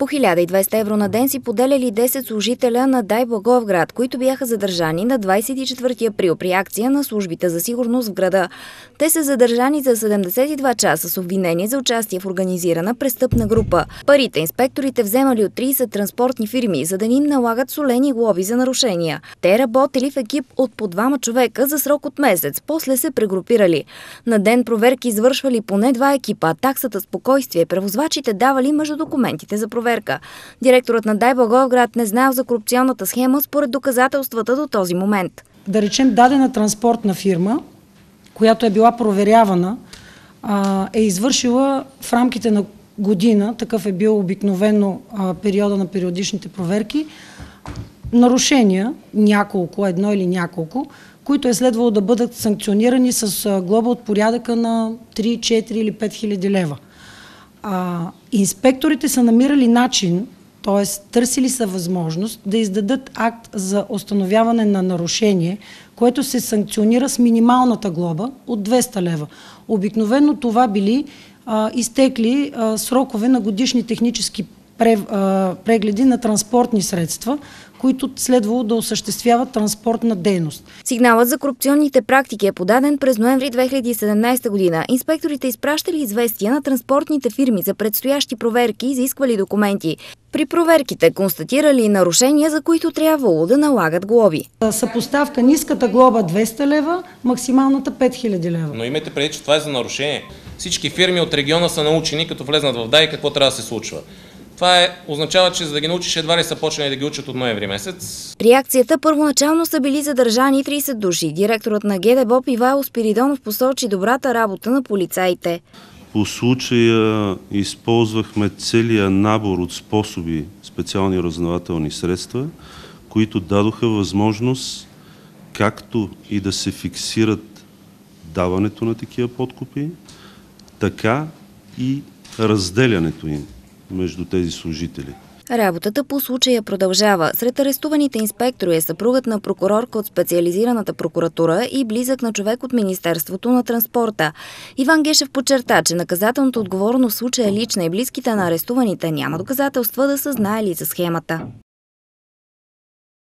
По 1200 евро на ден си поделяли 10 служителя на ДАИ Благоевград, които бяха задържани на 24 април при акция на службите за сигурност в града. Те са задържани за 72 часа с обвинение за участие в организирана престъпна група. Парите инспекторите вземали от 30 транспортни фирми, за да ни им налагат солени глоби за нарушения. Те работели в екип от по 2 човека за срок от месец, после се прегрупирали. На ден проверки извършвали поне 2 екипа, таксата спокойствие превозвачите давали между документите за проверка. Директорът на ДАИ Благоевград не знаел за корупционната схема според доказателствата до този момент. Да речем, дадена транспортна фирма, която е била проверявана, е извършила в рамките на година, такъв е бил обикновено периода на периодичните проверки, нарушения, едно или няколко, които е следвало да бъдат санкционирани с глоба от порядъка на 3, 4 или 5 хиляди лева. Инспекторите са намирали начин, т.е. търсили са възможност да издадат акт за установяване на нарушение, което се санкционира с минималната глоба от 200 лева. Обикновено това били изтекли срокове на годишни технически прегледи на транспортни средства, които следвало да осъществяват транспортна дейност. Сигналът за корупционните практики е подаден през ноември 2017 година. Инспекторите изпращали известия на транспортните фирми за предстоящи проверки и изисквали документи. При проверките констатирали нарушения, за които трябвало да налагат глоби. Съпоставка: ниската глоба 200 лева, максималната 5000 лева. Но имайте преди, че това е за нарушение. Всички фирми от региона са научени, като влезнат в ДАИ, какво трябва да се случва. Това означава, че за да ги научиш, едва ли са почнали да ги учат от ноември месец. При акцията първоначално са били задържани 30 души. Директорът на ГДБОП Ивайло Спиридонов посочи добрата работа на полицаите. По случая използвахме целия набор от способи, специални разузнавателни средства, които дадоха възможност както и да се фиксират даването на такива подкупи, така и разделянето им между тези служители. Работата по случая продължава. Сред арестуваните инспектори е съпругът на прокурорка от специализираната прокуратура и близък на човек от Министерството на транспорта. Иван Гешев подчерта, че наказателната отговорност в случая е лична и близките на арестуваните няма доказателства да са знаели за схемата.